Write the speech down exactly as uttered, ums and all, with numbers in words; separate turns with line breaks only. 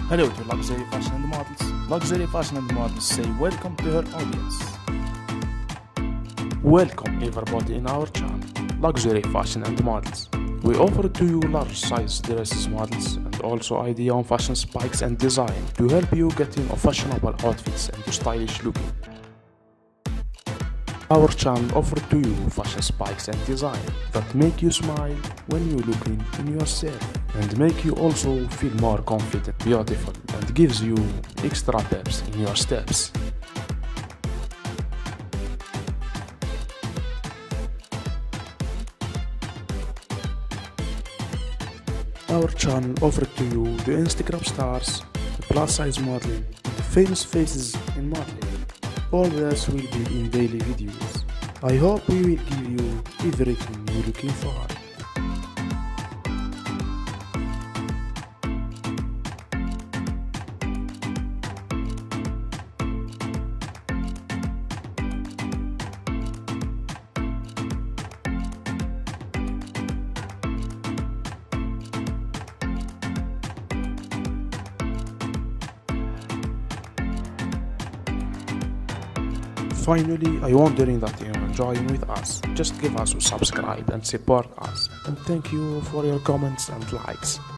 Hello to Luxury Fashion and Models. Luxury Fashion and Models say welcome to her audience. Welcome everybody in our channel, Luxury Fashion and Models. We offer to you large size dresses models and also idea on fashion spikes and design to help you get in fashionable outfits and stylish looking. Our channel offers to you fashion spikes and design that make you smile when you look in, in yourself and make you also feel more confident, beautiful and gives you extra peps in your steps. Our channel offers to you the Instagram stars, the plus size modeling, the famous faces in modeling. All this will be in daily videos. I hope we will give you everything you're looking for. Finally, I wondering that you're enjoying with us. Just give us a subscribe and support us. And thank you for your comments and likes.